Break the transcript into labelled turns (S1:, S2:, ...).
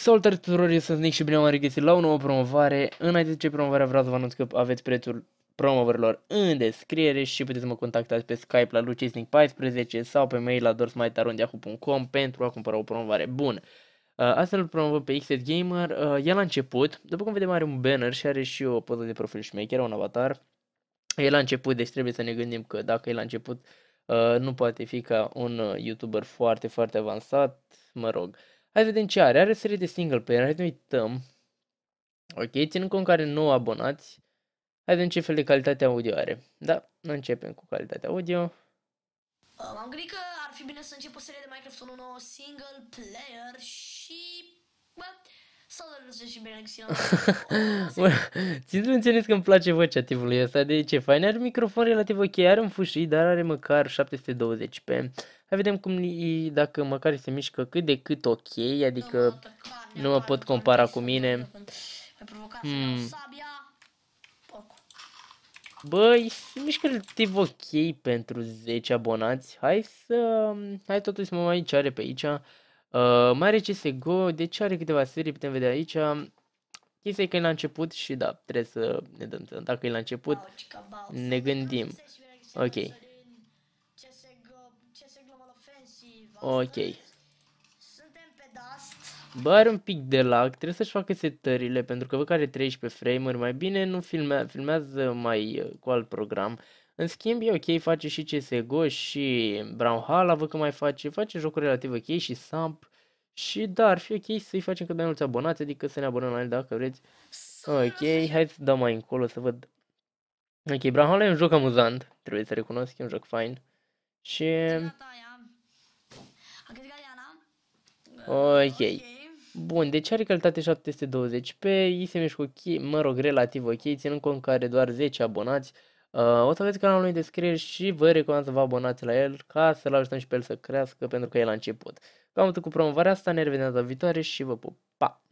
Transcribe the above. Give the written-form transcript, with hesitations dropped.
S1: Salutare tuturor, eu sunt Nick și bine am regăsit la o nouă promovare. Înainte de ce promovarea vreau să vă anunț că aveți prețul promovărilor în descriere și puteți să mă contactați pe Skype la lucisnic14 sau pe mail la dorsmaitarondiahu.com pentru a cumpăra o promovare bună. Astfel îl promovăm pe XS Gamer, el a început, după cum vedem are un banner și are și o poză de profil șmecher, un avatar. El a început, deci trebuie să ne gândim că dacă el a început, nu poate fi ca un YouTuber foarte, foarte avansat, mă rog. Hai să vedem ce are. Are serie de single player. Hai să ne uităm. Ok, ținând cont că are 9 abonați. Hai să vedem ce fel de calitate audio are. Da, începem cu calitatea audio.
S2: M-am gândit că ar fi bine să încep o serie de Minecraft 1 nouă single player și... Bă, salutare și bine
S1: Țin să menționez că îmi place vocea tipului ăsta. De ce fain? Are un microfon relativ ok, are un fâșii, dar are măcar 720p. Hai vedem cum dacă măcar se mișcă cât de cât ok, adică nu mă pot compara cu mine. Băi, se mișcă relativ ok pentru 10 abonați. Hai totuși să mă mai ce are pe aici. Mai are CSGO, deci are câteva serii, putem vedea aici. Chestia e că e la început și da, trebuie să ne dăm seama. Dacă e la început, ne gândim. Ok. Ok. Bă, are un pic de lag, trebuie să-și facă setările, pentru că văd că are 13 frame-uri, mai bine nu filmează mai cu alt program. În schimb, e ok, face și CSGO și Brawlhalla, văd că mai face jocuri relativ ok și Samp. Și da, ar fi ok să-i facem cât mai mulți abonați, adică să ne abonăm la el dacă vreți. Ok, hai să dau mai încolo să văd. Ok, Brawlhalla e un joc amuzant, trebuie să recunosc, e un joc fain. Și... Ok. Bun, deci are calitate 720p, îi se mișcă ok, mă rog, relativ ok, ținând cont că are doar 10 abonați. O să aveți canalul în descriere și vă recomand să vă abonați la el ca să-l ajutăm și pe el să crească pentru că el a început. Cam atât cu promovarea asta, ne revedem data viitoare și vă pup, pa!